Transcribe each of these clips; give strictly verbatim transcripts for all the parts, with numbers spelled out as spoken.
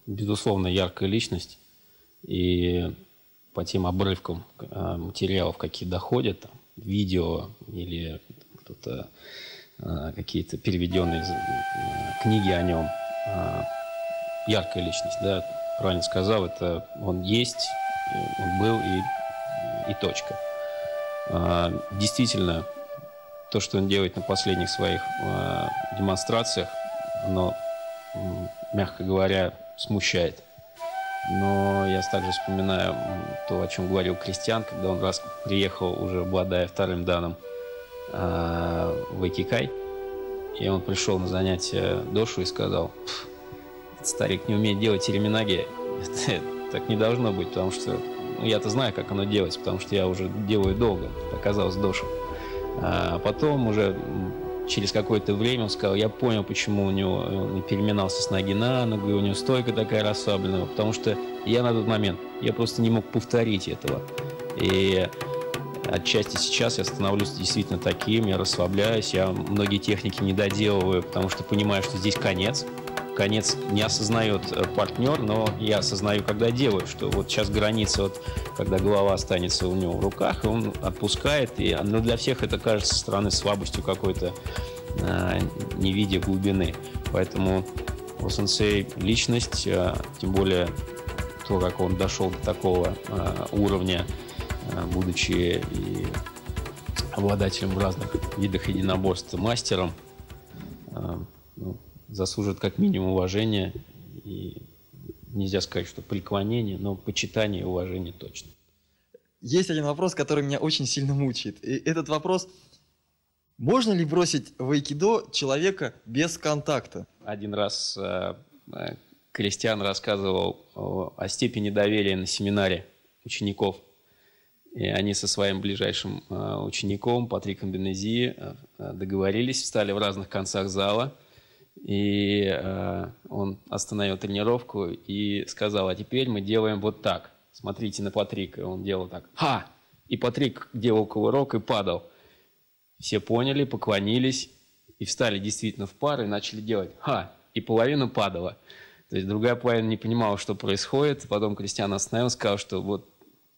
безусловно, яркая личность. И по тем обрывкам материалов, какие доходят, там, видео или кто-то, какие-то переведенные книги о нем, яркая личность, да, правильно сказал, это он есть, он был и, и точка. Действительно, то, что он делает на последних своих демонстрациях, оно, мягко говоря, смущает. Но я также вспоминаю то, о чем говорил Кристиан, когда он раз приехал, уже обладая вторым данным, в Айкикай, и он пришел на занятие дошу и сказал: старик не умеет делать ириминаги, так не должно быть, потому что ну, я-то знаю, как оно делать, потому что я уже делаю долго, оказалось дошу. А потом уже через какое-то время он сказал: я понял, почему у него он переминался с ноги на ногу, и у него стойка такая расслабленная, потому что я на тот момент, я просто не мог повторить этого. И отчасти сейчас я становлюсь действительно таким, я расслабляюсь, я многие техники не доделываю, потому что понимаю, что здесь конец. Конец не осознает партнер, но я осознаю, когда делаю, что вот сейчас граница, вот, когда голова останется у него в руках, и он отпускает, и, но для всех это кажется со стороны слабостью какой-то, а, не видя глубины. Поэтому у сенсей личность, а, тем более то, как он дошел до такого а, уровня, а, будучи и обладателем в разных видах единоборств, мастером, а, ну, заслуживает как минимум уважения, и нельзя сказать, что преклонение, но почитание и уважение точно. Есть один вопрос, который меня очень сильно мучает. И этот вопрос: можно ли бросить в айкидо человека без контакта? Один раз э, Кристиан рассказывал о, о степени доверия на семинаре учеников. И они со своим ближайшим э, учеником Патриком Бенези э, договорились, встали в разных концах зала. И э, он остановил тренировку и сказал: а теперь мы делаем вот так. Смотрите на Патрика. И он делал так. Ха! И Патрик делал кувырок и падал. Все поняли, поклонились и встали действительно в пары и начали делать ха! И половина падала. То есть другая половина не понимала, что происходит. Потом Кристиан остановил и сказал, что вот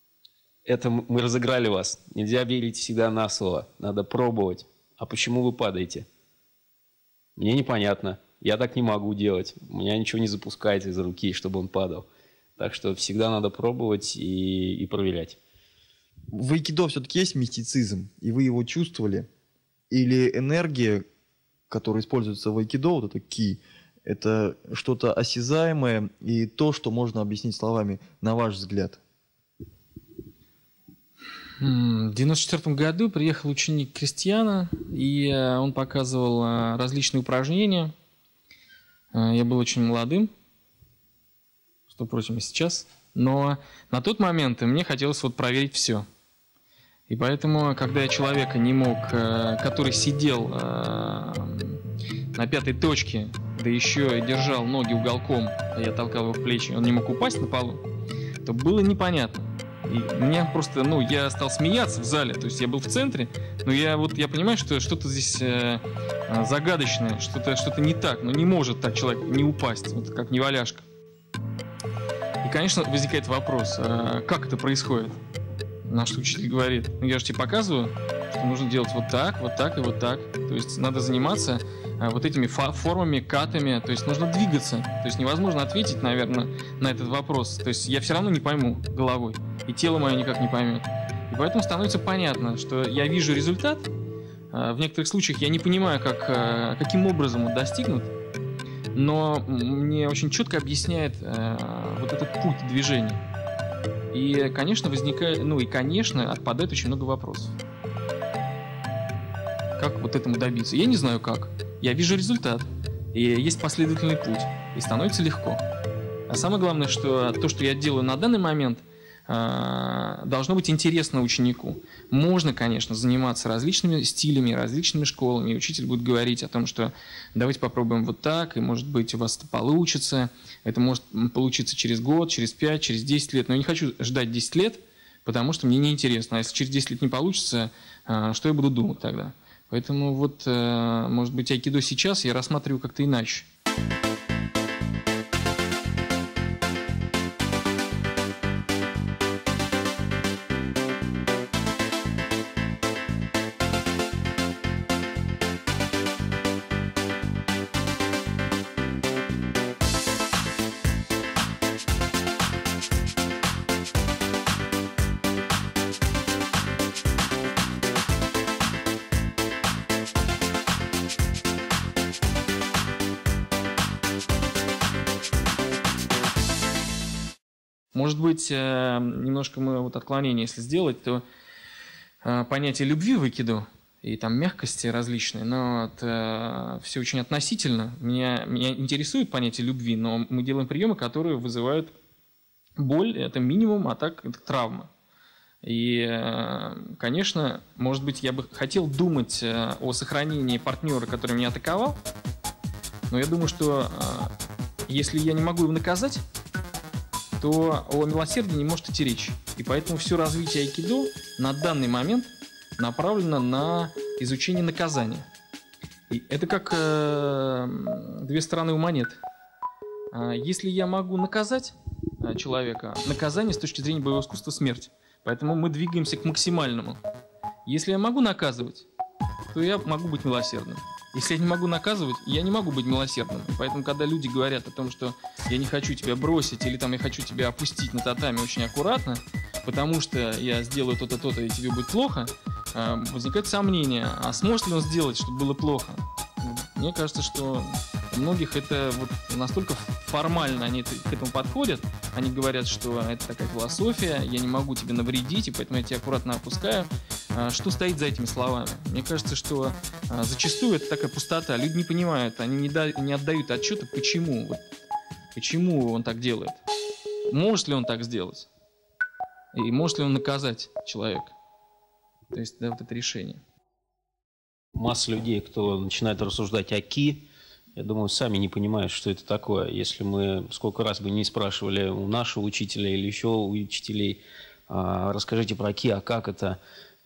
это мы разыграли вас. Нельзя верить всегда на слово. Надо пробовать. А почему вы падаете? Мне непонятно. Я так не могу делать. У меня ничего не запускается из руки, чтобы он падал. Так что всегда надо пробовать и, и проверять. В айкидо все-таки есть мистицизм, и вы его чувствовали? Или энергия, которая используется в айкидо, вот это ки, это что-то осязаемое и то, что можно объяснить словами, на ваш взгляд? В девяносто четвёртом году приехал ученик Кристиана, и он показывал различные упражнения. Я был очень молодым, что, впрочем, и сейчас. Но на тот момент мне хотелось вот проверить все. И поэтому, когда я человека не мог, который сидел на пятой точке, да еще и держал ноги уголком, я толкал его в плечи, он не мог упасть на полу, то было непонятно. И мне просто, ну, я стал смеяться в зале, то есть я был в центре, но я вот, я понимаю, что что-то здесь э, загадочное, что-то что-то не так, но не может так человек не упасть, вот как неваляшка. И, конечно, возникает вопрос, а как это происходит? На что учитель говорит: ну, я же тебе показываю, что нужно делать вот так, вот так и вот так, то есть надо заниматься а, вот этими формами, катами, то есть нужно двигаться, то есть невозможно ответить, наверное, на этот вопрос, то есть я все равно не пойму головой. И тело мое никак не поймет. И поэтому становится понятно, что я вижу результат. В некоторых случаях я не понимаю, как, каким образом он достигнут, но мне очень четко объясняет вот этот путь движения. И, конечно, возникает, ну и, конечно, отпадает очень много вопросов. Как вот этому добиться? Я не знаю как. Я вижу результат. И есть последовательный путь. И становится легко. А самое главное, что то, что я делаю на данный момент, должно быть интересно ученику. Можно, конечно, заниматься различными стилями, различными школами, и учитель будет говорить о том, что давайте попробуем вот так, и, может быть, у вас это получится. Это может получиться через год, через пять, через десять лет. Но я не хочу ждать десять лет, потому что мне неинтересно. А если через десять лет не получится, что я буду думать тогда? Поэтому вот, может быть, айкидо сейчас я рассматриваю как-то иначе. Может быть, немножко мы вот отклонение, если сделать, то понятие любви в айкидо и там мягкости различные, но это все очень относительно. Меня, меня интересует понятие любви, но мы делаем приемы, которые вызывают боль, это минимум, а так это травма. И, конечно, может быть, я бы хотел думать о сохранении партнера, который меня атаковал, но я думаю, что если я не могу его наказать, то о милосердии не может идти речь. И поэтому все развитие айкидо на данный момент направлено на изучение наказания. И это как э, две стороны у монеты. Если я могу наказать человека, наказание с точки зрения боевого искусства — смерть. Поэтому мы двигаемся к максимальному. Если я могу наказывать, то я могу быть милосердным. Если я не могу наказывать, я не могу быть милосердным. И поэтому, когда люди говорят о том, что я не хочу тебя бросить, или там я хочу тебя опустить на татами очень аккуратно, потому что я сделаю то-то, то-то, и тебе будет плохо, возникает сомнение, а сможет ли он сделать, чтобы было плохо? Мне кажется, что у многих это вот настолько формально они к этому подходят, они говорят, что это такая философия, я не могу тебе навредить, и поэтому я тебя аккуратно опускаю. Что стоит за этими словами? Мне кажется, что зачастую это такая пустота, люди не понимают, они не, да, не отдают отчета, почему, вот, почему он так делает. Может ли он так сделать? И может ли он наказать человека? То есть, да, вот это решение. Масса людей, кто начинает рассуждать о ки, я думаю, сами не понимают, что это такое. Если мы сколько раз бы не спрашивали у нашего учителя или еще у учителей, расскажите про ки, а как это?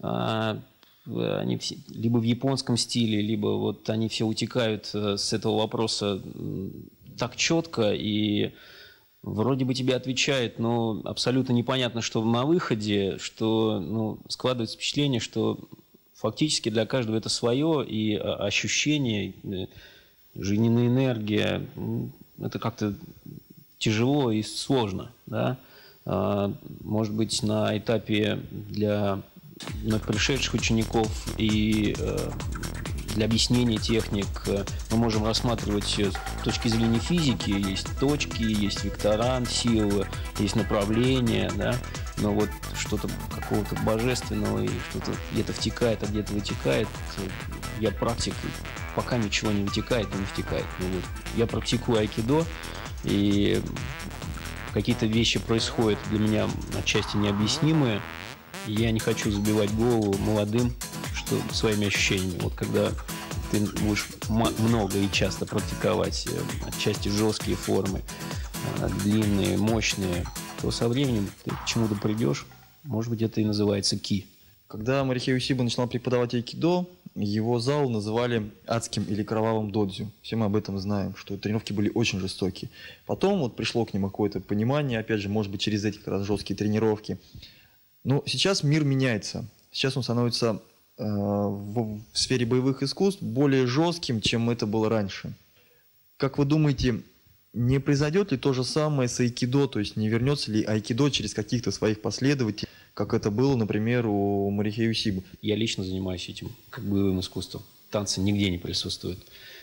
Они все, либо в японском стиле, либо вот они все утекают с этого вопроса так четко, и вроде бы тебе отвечают, но абсолютно непонятно, что на выходе, что ну, складывается впечатление, что фактически для каждого это свое, и ощущение, жизненная энергия, это как-то тяжело и сложно. Да? Может быть, на этапе для пришедших учеников и для объяснения техник мы можем рассматривать с точки зрения физики. Есть точки, есть вектора силы, есть направления, да? Но вот что-то какого-то божественного, и что-то где-то втекает, а где-то вытекает. Я практик, пока ничего не вытекает и не втекает. Ну, вот, я практикую айкидо, и какие-то вещи происходят для меня отчасти необъяснимые. Я не хочу забивать голову молодым что, своими ощущениями. Вот когда ты будешь много и часто практиковать отчасти жесткие формы, длинные, мощные, то со временем ты к чему-то придешь. Может быть, это и называется ки. Когда Морихей Усиба начинал преподавать айкидо, его зал называли адским или кровавым додзю. Все мы об этом знаем, что тренировки были очень жестокие. Потом вот пришло к нему какое-то понимание, опять же, может быть, через эти как раз жесткие тренировки. Но сейчас мир меняется. Сейчас он становится э, в, в сфере боевых искусств более жестким, чем это было раньше. Как вы думаете, не произойдет ли то же самое с айкидо? То есть не вернется ли айкидо через каких-то своих последователей, как это было, например, у Морихей Усибы? Я лично занимаюсь этим как боевым искусством. Танцы нигде не присутствуют.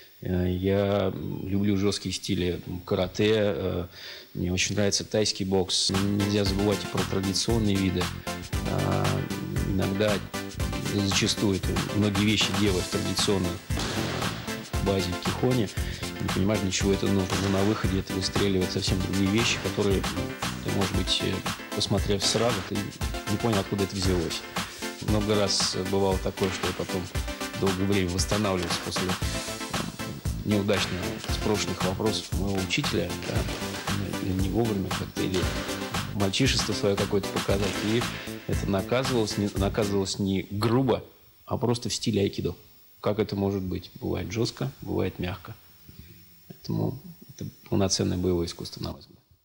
Я люблю жесткие стили карате, мне очень нравится тайский бокс. Нельзя забывать и про традиционные виды. Иногда, зачастую, это многие вещи делают в традиционной базе в кихоне. Не понимаешь, для чего это нужно. Но на выходе это выстреливает совсем другие вещи, которые ты, может быть, посмотрев сразу, ты не понял, откуда это взялось. Много раз бывало такое, что я потом долгое время восстанавливался после неудачно спрошенных вопросов моего учителя, да, или не вовремя как-то, или мальчишество свое какое-то показать. И это наказывалось не, наказывалось не грубо, а просто в стиле айкидо. Как это может быть? Бывает жестко, бывает мягко. Поэтому это полноценное боевое искусство, на мой взгляд.